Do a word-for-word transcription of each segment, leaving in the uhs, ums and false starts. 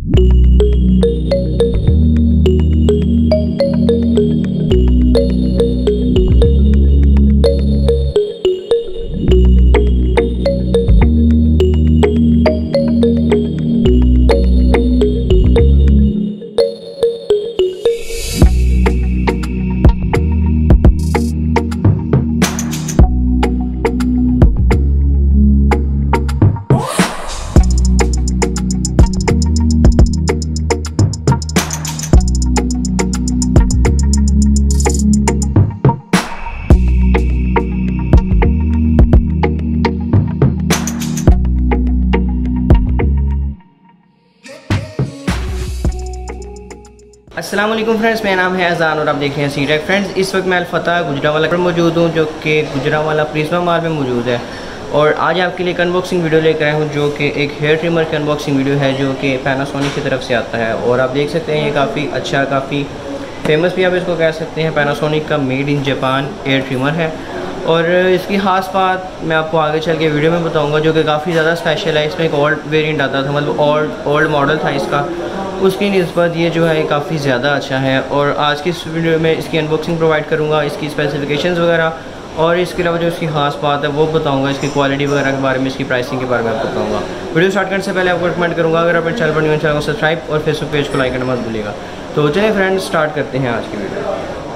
अस्सलाम वालेकुम फ्रेंड्स, मेरा नाम है अजान और आप देख रहे हैं सी टेक फ्रेंड्स। इस वक्त मैं अल्फता गुजरावाला पर मौजूद हूँ, जो कि गुजरावाला प्रिज्मा माल में मौजूद है। और आज आपके लिए एक अनबॉक्सिंग वीडियो लेकर आया हूँ, जो कि एक हेयर ट्रिमर की अनबॉक्सिंग वीडियो है, जो कि पैनासोनिक की तरफ से आता है। और आप देख सकते हैं ये काफ़ी अच्छा, काफ़ी फेमस भी आप इसको कह सकते हैं, पैनासोनिक का made in Japan air trimmer है। और इसकी ख़ास बात मैं आपको आगे चल के वीडियो में बताऊंगा, जो कि काफ़ी ज़्यादा स्पेशल है। इसमें एक ओल्ड वेरिएंट आता था, मतलब ओल्ड ओल्ड मॉडल था इसका, उसकी निस्बत ये जो है काफ़ी ज़्यादा अच्छा है। और आज की इस वीडियो में इसकी अनबॉक्सिंग प्रोवाइड करूँगा, इसकी स्पेसिफिकेशंस वगैरह, और इसके अलावा जो इसकी खास बात है वो बताऊँगा, इसकी क्वालिटी वगैरह के बारे में, इसकी प्राइसिंग के बारे में आपको बताऊँगा। वीडियो स्टार्ट करने से पहले आपको रिकमेंड करूँगा, अगर अपने चैनल पर न्यू चैनल को सब्सक्राइब और फेसबुक पेज को लाइक करना मत भूलिएगा। तो चलिए फ्रेंड्स, स्टार्ट करते हैं आज की वीडियो।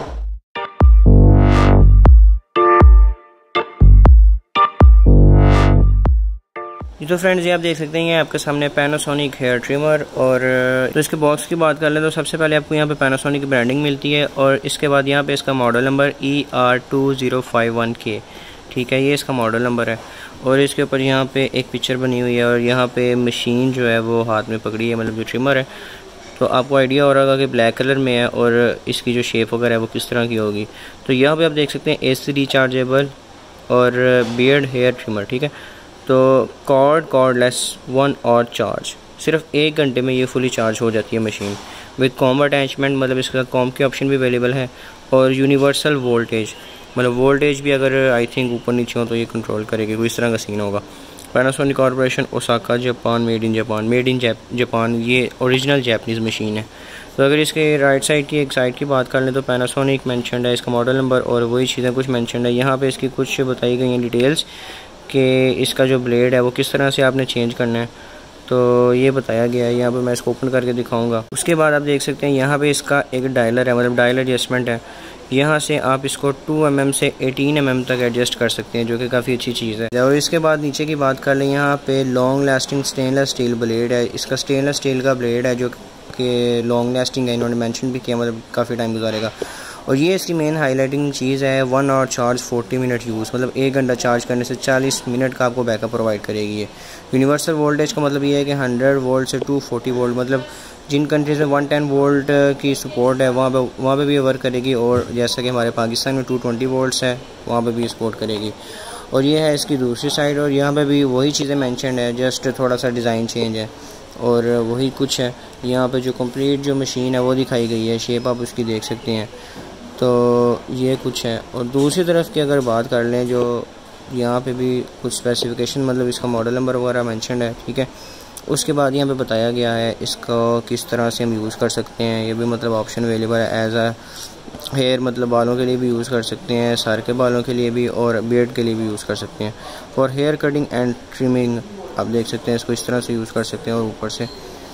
तो फ्रेंड्स, ये आप देख सकते हैं, आपके सामने पैनासोनिक हेयर ट्रिमर। और तो इसके बॉक्स की बात कर लें तो सबसे पहले आपको यहाँ पे पैनासोनिक की ब्रांडिंग मिलती है, और इसके बाद यहाँ पे इसका model number E R two zero five one K, ठीक है, ये इसका मॉडल नंबर है। और इसके ऊपर यहाँ पे एक पिक्चर बनी हुई है, और यहाँ पे मशीन जो है वो हाथ में पकड़ी है, मतलब जो ट्रिमर है। तो आपको आइडिया हो रहा होगा कि ब्लैक कलर में है, और इसकी जो शेप वगैरह है वो किस तरह की होगी। तो यहाँ पर आप देख सकते हैं ए सी रिचार्जेबल और बियर्ड हेयर ट्रिमर, ठीक है। तो कॉर्ड कॉर्डलेस वन और चार्ज, सिर्फ एक घंटे में ये फुली चार्ज हो जाती है मशीन विद कॉम अटैचमेंट, मतलब इसके साथ कॉम के ऑप्शन भी अवेलेबल है। और यूनिवर्सल वोल्टेज, मतलब वोल्टेज भी अगर आई थिंक ऊपर नीचे हो तो ये कंट्रोल करेगी, कोई इस तरह का सीन होगा। Panasonic corporation, Osaka Japan, made in Japan, made in Japan, ये ओरिजिनल जापानीज़ मशीन है। तो अगर इसके राइट साइड की एक साइड की बात कर लें तो पैनासोनिक मेंशन्ड है, इसका मॉडल नंबर और वही चीज़ें कुछ मेंशन्ड है। यहाँ पे इसकी कुछ बताई गई हैं डिटेल्स कि इसका जो ब्लेड है वो किस तरह से आपने चेंज करना है, तो ये बताया गया है। यहाँ पे मैं इसको ओपन करके दिखाऊंगा। उसके बाद आप देख सकते हैं यहाँ पे इसका एक डायलर है, मतलब डायल एडजस्टमेंट है। यहाँ से आप इसको टू एम एम से एटीन एम एम तक एडजस्ट कर सकते हैं, जो कि काफ़ी अच्छी चीज़ है। और इसके बाद नीचे की बात कर लें, यहाँ पे long lasting stainless steel blade है। इसका स्टेनलेस स्टील का ब्लेड है, जो कि लॉन्ग लास्टिंग है, इन्होंने मैंशन भी किया, मतलब काफ़ी टाइम गुजारेगा। और ये इसकी मेन हाईलाइटिंग चीज़ है, one hour charge forty minute use, मतलब एक घंटा चार्ज करने से चालीस मिनट का आपको बैकअप प्रोवाइड करेगी ये। यूनिवर्सल वोल्टेज का मतलब ये है कि हंड्रेड वोल्ट से टू फोर्टी वोल्ट, मतलब जिन कंट्रीज़ में वन टेन वोल्ट की सपोर्ट है वहाँ पे वहाँ पे भी वर्क करेगी। और जैसा कि हमारे पाकिस्तान में टू ट्वेंटी वोल्ट्स है, वहाँ पे भी सपोर्ट करेगी। और ये है इसकी दूसरी साइड, और यहाँ पे भी वही चीज़ें मैंशन्ड है, जस्ट थोड़ा सा डिज़ाइन चेंज है और वही कुछ है। यहाँ पे जो कंप्लीट जो मशीन है वो दिखाई गई है, शेप आप उसकी देख सकते हैं। तो ये कुछ है। और दूसरी तरफ की अगर बात कर लें, जो यहाँ पे भी कुछ स्पेसिफिकेशन, मतलब इसका मॉडल नंबर वगैरह मेंशन्ड है, ठीक है। उसके बाद यहाँ पे बताया गया है इसको किस तरह से हम यूज़ कर सकते हैं, ये भी मतलब ऑप्शन अवेलेबल है। एज अ हेयर, मतलब बालों के लिए भी यूज़ कर सकते हैं, सर के बालों के लिए भी, और बियर्ड के लिए भी यूज़ कर सकते हैं। For hair cutting and trimming आप देख सकते हैं, इसको इस तरह से यूज़ कर सकते हैं और ऊपर से,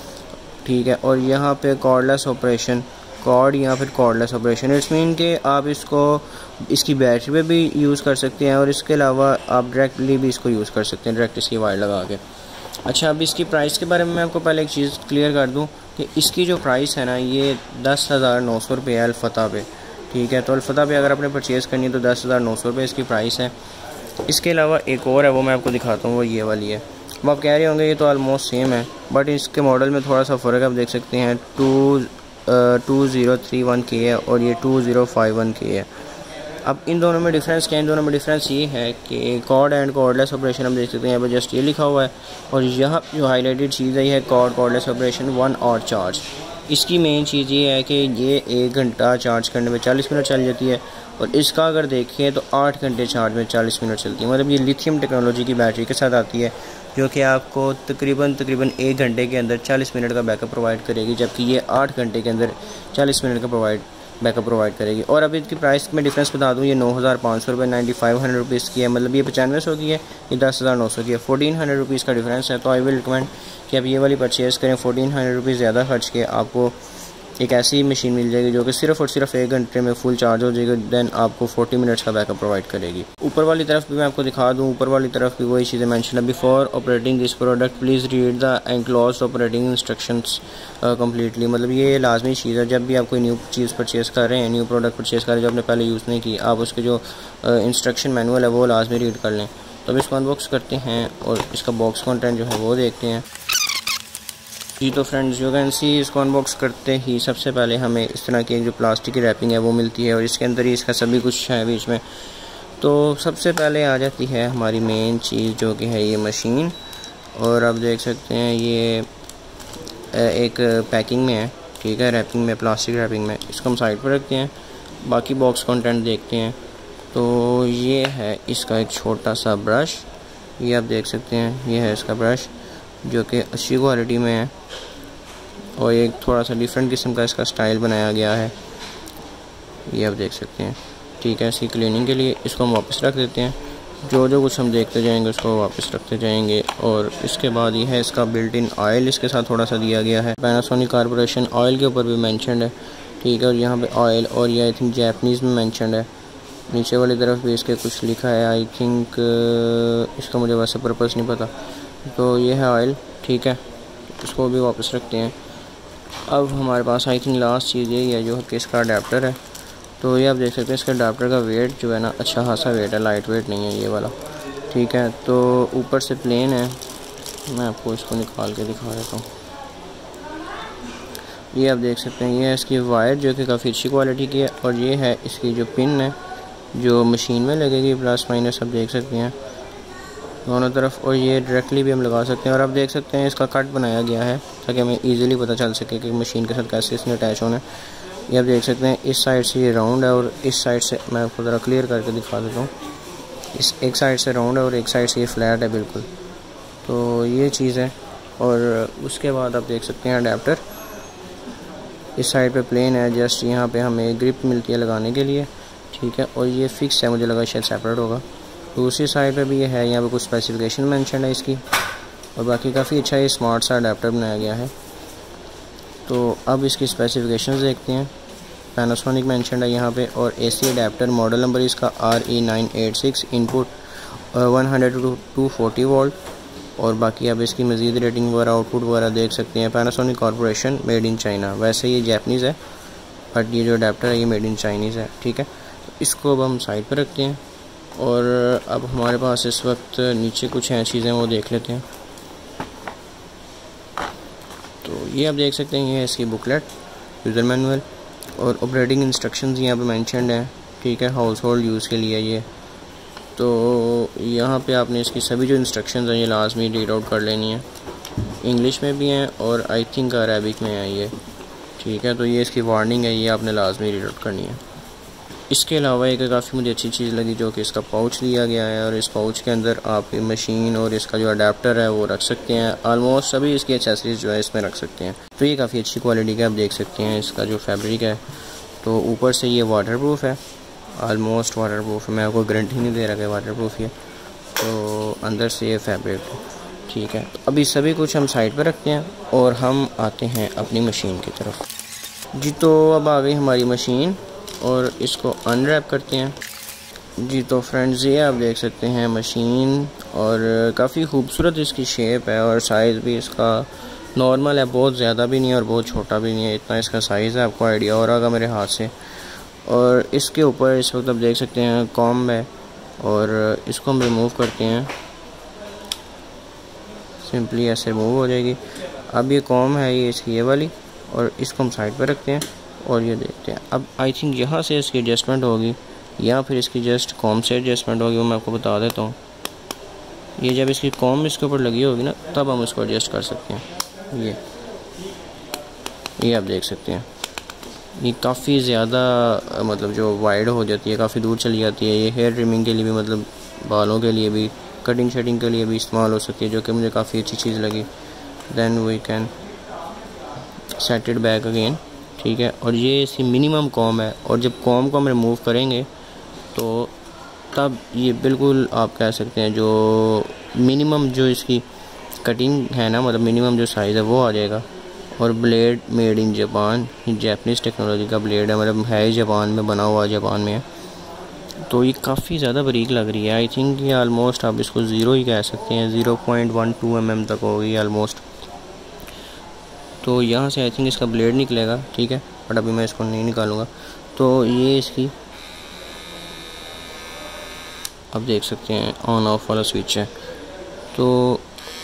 ठीक है। और यहाँ पे कॉर्डलेस ऑपरेशन, कॉर्ड या फिर कॉर्डलेस ऑपरेशन, इट्स मीन कि आप इसको इसकी बैटरी पे भी यूज़ कर सकते हैं, और इसके अलावा आप डायरेक्टली भी इसको यूज़ कर सकते हैं, डायरेक्ट इसकी वायर लगा के। अच्छा, अब इसकी प्राइस के बारे में मैं आपको पहले एक चीज़ क्लियर कर दूं कि इसकी जो प्राइस है ना, ये दस हज़ार नौ सौ रुपये है अल्फता पे, ठीक है। तो अल्फता पे अगर आपने परचेज़ करनी है तो दस हज़ार नौ सौ रुपये इसकी प्राइस है। इसके अलावा एक और है, वो मैं आपको दिखाता हूँ, वो ये वाली है। अब आप कह रहे होंगे ये तो ऑलमोस्ट सेम है, बट इसके मॉडल में थोड़ा सा फ़र्क आप देख सकते हैं। Two two zero three one K है और ये to zero five one K है। अब इन दोनों में डिफरेंस क्या है? इन दोनों में डिफरेंस ये है कि कॉर्ड एंड कॉर्डलेस ऑपरेशन हम देख सकते हैं, यहाँ पर जस्ट ये लिखा हुआ है, और यहाँ जो हाईलाइटेड चीज़ है ये है कॉर्ड कॉर्डलेस ऑपरेशन वन और चार्ज। इसकी मेन चीज़ ये है कि ये एक घंटा चार्ज करने में चालीस मिनट चल जाती है, और इसका अगर देखें तो आठ घंटे चार्ज में चालीस मिनट चलती है। मतलब ये लिथियम टेक्नोलॉजी की बैटरी के साथ आती है, जो कि आपको तकरीबन तकरीबन एक घंटे के अंदर चालीस मिनट का बैकअप प्रोवाइड करेगी, जबकि ये आठ घंटे के अंदर चालीस मिनट का प्रोवाइड बैकअप प्रोवाइड करेगी। और अभी इसकी प्राइस में डिफरेंस बता दूँ, ये नौ हज़ार पाँच सौ रुपये नाइन्टी फाइव हंड्रेड रुपीज़ की है, मतलब ये पचानवे सौ की है, ये दस हज़ार नौ सौ की है, फोर्टीन हंड्रेड रुपीज़ का डिफरेंस है। तो आई विल रिकमेंड कि आप ये वाली परचेज़ करें। फोर्टीन हंड्रेड रुपीज़ ज़्यादा खर्च के आपको एक ऐसी मशीन मिल जाएगी जो कि सिर्फ और सिर्फ एक घंटे में फुल चार्ज हो जाएगी, देन आपको चालीस मिनट्स का बैकअप प्रोवाइड करेगी। ऊपर वाली तरफ भी मैं आपको दिखा दूं, ऊपर वाली तरफ भी वही चीज़ें मेंशन है। Before operating this product please read the enclosed operating instructions completely, मतलब ये लाजमी चीज़ है। जब भी आप कोई न्यू चीज़ परचेज़ कर रहे हैं, न्यू प्रोडक्ट परचेज़ कर रहे हैं जो आपने पहले यूज़ नहीं की, आप उसके जो इंस्ट्रक्शन मैनुअल है वो लाजमी रीड कर लें। तो अब इसको अनबॉक्स करते हैं और इसका बॉक्स कंटेंट जो है वो देखते हैं। जी तो फ्रेंड्स, यू कैन सी, इसको अनबॉक्स करते ही सबसे पहले हमें इस तरह की एक जो प्लास्टिक की रैपिंग है वो मिलती है और इसके अंदर ही इसका सभी कुछ है बीच में। तो सबसे पहले आ जाती है हमारी मेन चीज़ जो कि है ये मशीन, और आप देख सकते हैं ये एक पैकिंग में है, ठीक है, रैपिंग में, प्लास्टिक रैपिंग में। इसको हम साइड पर रखते हैं, बाकी बॉक्स कंटेंट देखते हैं। तो ये है इसका एक छोटा सा ब्रश, ये आप देख सकते हैं, ये है इसका ब्रश जो कि अच्छी क्वालिटी में है और एक थोड़ा सा डिफरेंट किस्म का इसका स्टाइल बनाया गया है, ये आप देख सकते हैं, ठीक है। इसकी क्लीनिंग के लिए इसको हम वापस रख देते हैं, जो जो कुछ हम देखते जाएंगे उसको वापस रखते जाएंगे। और इसके बाद ये है इसका बिल्ट इन ऑयल, इसके साथ थोड़ा सा दिया गया है, पैनासोनिक कॉर्पोरेशन ऑयल के ऊपर भी मेंशन्ड है, ठीक है। और यहाँ पे ऑयल, और ये आई थिंक जैपनीज़ में मेंशन्ड है। नीचे वाली तरफ भी इसके कुछ लिखा है, आई थिंक इसका मुझे वैसे पर्पज़ नहीं पता। तो ये है ऑयल, ठीक है, इसको भी वापस रखते हैं। अब हमारे पास आई थिंक लास्ट चीज़ यही है जो कि इसका अडेप्टर है। तो ये आप देख सकते हैं इसका अडेप्टर का वेट जो है ना, अच्छा खासा वेट है, लाइट वेट नहीं है ये वाला, ठीक है। तो ऊपर से प्लेन है, मैं आपको इसको निकाल के दिखा देता हूँ। ये आप देख सकते हैं, ये है इसकी वायर जो कि काफ़ी अच्छी क्वालिटी की है, और ये है इसकी जो पिन है जो मशीन में लगेगी, प्लस माइनस आप देख सकते हैं दोनों तरफ, और ये डायरेक्टली भी हम लगा सकते हैं। और आप देख सकते हैं इसका कट बनाया गया है ताकि हमें इजीली पता चल सके कि मशीन के साथ कैसे इसने अटैच होना है। ये आप देख सकते हैं इस साइड से ये राउंड है और इस साइड से, मैं आपको ज़रा क्लियर करके दिखा देता हूँ, इस एक साइड से राउंड है और एक साइड से ये फ्लैट है बिल्कुल। तो ये चीज़ है। और उसके बाद आप देख सकते हैं अडेप्टर इस साइड पे प्लेन है, जस्ट यहाँ पे हमें ग्रिप मिलती है लगाने के लिए, ठीक है। और ये फिक्स है, मुझे लगा शायद सेपरेट होगा। दूसरी साइड पे भी ये है, यहाँ पे कुछ स्पेसिफिकेशन मेंशन है इसकी, और बाकी काफ़ी अच्छा ये स्मार्ट सा अडेप्टर बनाया गया है। तो अब इसकी स्पेसिफिकेशंस देखते हैं। पैनासोनिक मेंशन है यहाँ पे, और एसी अडेप्टर मॉडल नंबर इसका R E nine eight six, input one hundred two two forty volt, और बाकी अब इसकी मज़ीद रेटिंग वगैरह आउटपुट वगैरह देख सकते हैं। Panasonic corporation, made in China. वैसे ये जैपनीज़ है बट ये जो अडेप्टर है ये मेड इन चाइनीज़ है, ठीक है। तो इसको अब हम साइड पर रखते हैं, और अब हमारे पास इस वक्त नीचे कुछ हैं चीज़ें, वो देख लेते हैं। तो ये आप देख सकते हैं, ये है इसकी बुकलेट, यूज़र मैनुअल, और ऑपरेटिंग इंस्ट्रक्शंस यहाँ पे मेंशन्ड हैं, ठीक है, हाउस होल्ड यूज़ के लिए ये। तो यहाँ पे आपने इसकी सभी जो इंस्ट्रक्शंस हैं ये लाजमी रीड आउट कर लेनी है, इंग्लिश में भी हैं और आई थिंक अरेबिक में है ये, ठीक है। तो ये इसकी वार्निंग है, ये आपने लाजमी रीड आउट करनी है। इसके अलावा एक काफ़ी मुझे अच्छी चीज़ लगी जो कि इसका पाउच दिया गया है, और इस पाउच के अंदर आप मशीन और इसका जो अडेप्टर है वो रख सकते हैं। आलमोस्ट सभी इसकी एक्सेसरीज जो है इसमें रख सकते हैं। तो ये काफ़ी अच्छी क्वालिटी का आप देख सकते हैं। इसका जो फैब्रिक है, तो ऊपर से ये वाटर प्रूफ है, आलमोस्ट वाटर प्रूफ है, मैं आपको गारंटी नहीं दे रहा कि वाटर प्रूफ है। तो अंदर से ये फैब्रिक है, ठीक है। तो अभी सभी कुछ हम साइड पर रखते हैं और हम आते हैं अपनी मशीन की तरफ। जी तो अब आ गई हमारी मशीन, और इसको अनरैप करते हैं। जी तो फ्रेंड्स, ये आप देख सकते हैं मशीन, और काफ़ी खूबसूरत इसकी शेप है, और साइज़ भी इसका नॉर्मल है, बहुत ज़्यादा भी नहीं है और बहुत छोटा भी नहीं है, इतना इसका साइज़ है। आपको आइडिया हो रहा होगा मेरे हाथ से। और इसके ऊपर इस वक्त आप देख सकते हैं कॉम्ब है, और इसको हम रिमूव करते हैं, सिंपली ऐसे रिमूव हो जाएगी। अब ये कॉम्ब है, ये इसकी ये वाली, और इसको हम साइड पर रखते हैं और ये देखते हैं। अब आई थिंक यहाँ से इसकी एडजस्टमेंट होगी या फिर इसकी जस्ट कॉम्ब से एडजस्टमेंट होगी, वो मैं आपको बता देता हूँ। ये जब इसकी कॉम्ब इसके ऊपर लगी होगी ना, तब हम इसको एडजस्ट कर सकते हैं। ये ये आप देख सकते हैं, ये काफ़ी ज़्यादा मतलब जो वाइड हो जाती है, काफ़ी दूर चली जाती है। ये हेयर ट्रिमिंग के लिए भी, मतलब बालों के लिए भी कटिंग शटिंग के लिए भी इस्तेमाल हो सकती है, जो कि मुझे काफ़ी अच्छी चीज़ लगी। Then we can set it back again, ठीक है। और ये इसकी मिनिमम कॉम है, और जब कॉम को हम रिमूव करेंगे तो तब ये बिल्कुल आप कह सकते हैं जो मिनिमम जो इसकी कटिंग है ना, मतलब मिनिमम जो साइज़ है वो आ जाएगा। और blade made in Japan, Japanese technology का ब्लेड है, मतलब है ही जापान में, बना हुआ जापान में है। तो ये काफ़ी ज़्यादा बारीक लग रही है। आई थिंक ये आलमोस्ट आप इसको ज़ीरो ही कह सकते हैं, zero point one two M M तक होगी आलमोस्ट। तो यहाँ से आई थिंक इसका ब्लेड निकलेगा, ठीक है, बट अभी मैं इसको नहीं निकालूंगा। तो ये इसकी आप देख सकते हैं ऑन ऑफ वाला स्विच है। तो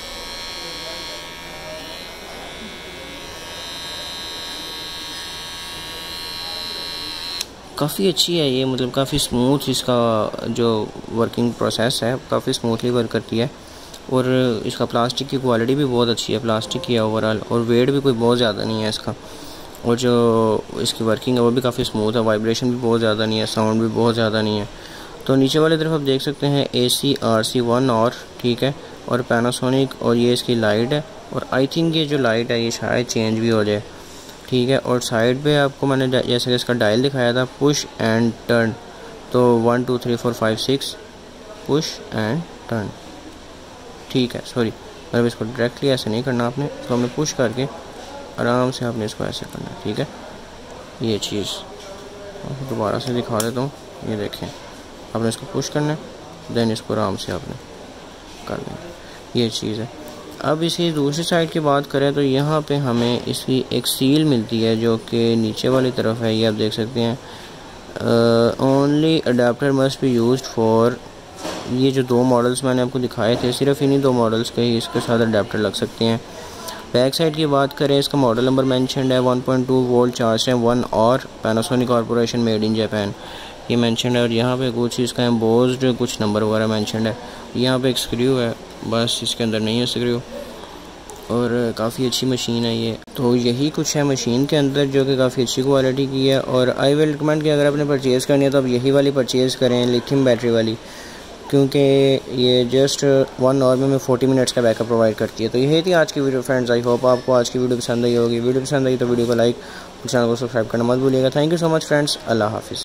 काफ़ी अच्छी है ये, मतलब काफ़ी स्मूथ इसका जो वर्किंग प्रोसेस है, काफ़ी स्मूथली वर्क करती है। और इसका प्लास्टिक की क्वालिटी भी बहुत अच्छी है, प्लास्टिक की है ओवरऑल, और वेट भी कोई बहुत ज़्यादा नहीं है इसका। और जो इसकी वर्किंग है वो भी काफ़ी स्मूथ है, वाइब्रेशन भी बहुत ज़्यादा नहीं है, साउंड भी बहुत ज़्यादा नहीं है। तो नीचे वाली तरफ आप देख सकते हैं A C R C one और, ठीक है, और पैनासोनिक, और ये इसकी लाइट है। और आई थिंक ये जो लाइट है ये शायद चेंज भी हो जाए, ठीक है। और साइड पे आपको मैंने जैसे कि इसका डायल दिखाया था, पुश एंड टर्न, तो one two three four five six push and turn, ठीक है। सॉरी, मतलब इसको डायरेक्टली ऐसे नहीं करना आपने, इसको हमने पुश करके आराम से आपने इसको ऐसे करना है, ठीक है। ये चीज़ दोबारा से दिखा देता हूँ, ये देखें, आपने इसको पुश करना है, देन इसको आराम से आपने कर लेना, ये चीज़ है। अब इसकी दूसरी साइड की बात करें तो यहाँ पे हमें इसकी एक सील मिलती है जो कि नीचे वाली तरफ है, ये आप देख सकते हैं। Only adapter must be used for, ये जो दो मॉडल्स मैंने आपको दिखाए थे, सिर्फ इन्हीं दो मॉडल्स के ही इसके साथ अडेप्टर लग सकते हैं। बैक साइड की बात करें, इसका मॉडल नंबर मेंशन्ड है, one point two volt charge है, वन और Panasonic corporation made in Japan, ये मेंशन्ड है। और यहाँ पे कुछ इसका एम्बोज्ड कुछ नंबर वगैरह मेंशन्ड है। यहाँ पे एक स्क्रू है, बस इसके अंदर नहीं है स्क्रू, और काफ़ी अच्छी मशीन है ये। तो यही कुछ है मशीन के अंदर जो कि काफ़ी अच्छी क्वालिटी की है। और आई विल रिकमेंड कि अगर आपने परचेज़ करनी है तो आप यही वाली परचेज़ करें, लिथियम बैटरी वाली, क्योंकि ये जस्ट वन आवर में मैं फोर्टी मिनट्स का बैकअप प्रोवाइड करती है। तो यही थी आज की वीडियो फ्रेंड्स। आई होप आपको आज की वीडियो पसंद आई होगी। वीडियो पसंद आई तो वीडियो को लाइक और चैनल को सब्सक्राइब करना मत भूलिएगा। Thank you so much friends, अल्लाह हाफिज़।